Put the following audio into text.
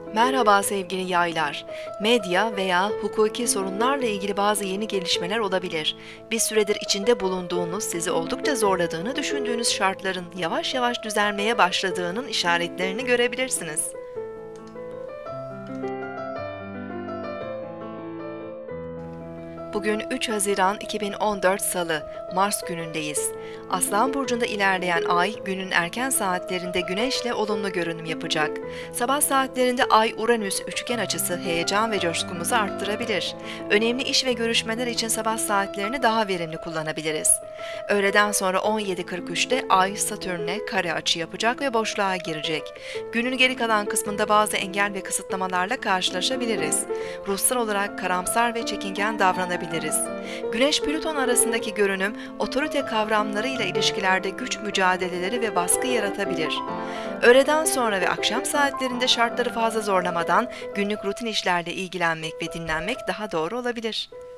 Merhaba sevgili yaylar. Medya veya hukuki sorunlarla ilgili bazı yeni gelişmeler olabilir. Bir süredir içinde bulunduğunuz, sizi oldukça zorladığını düşündüğünüz şartların yavaş yavaş düzelmeye başladığının işaretlerini görebilirsiniz. Bugün 3 Haziran 2014 Salı, Mars günündeyiz. Aslan burcunda ilerleyen ay günün erken saatlerinde Güneş'le olumlu görünüm yapacak. Sabah saatlerinde Ay-Uranüs üçgen açısı heyecan ve coşkumuzu arttırabilir. Önemli iş ve görüşmeler için sabah saatlerini daha verimli kullanabiliriz. Öğleden sonra 17.43'te Ay Satürn'le kare açı yapacak ve boşluğa girecek. Günün geri kalan kısmında bazı engel ve kısıtlamalarla karşılaşabiliriz. Ruhsal olarak karamsar ve çekingen davranabiliriz. Güneş-Plüton arasındaki görünüm, otorite kavramlarıyla ilişkilerde güç mücadeleleri ve baskı yaratabilir. Öğleden sonra ve akşam saatlerinde şartları fazla zorlamadan günlük rutin işlerle ilgilenmek ve dinlenmek daha doğru olabilir.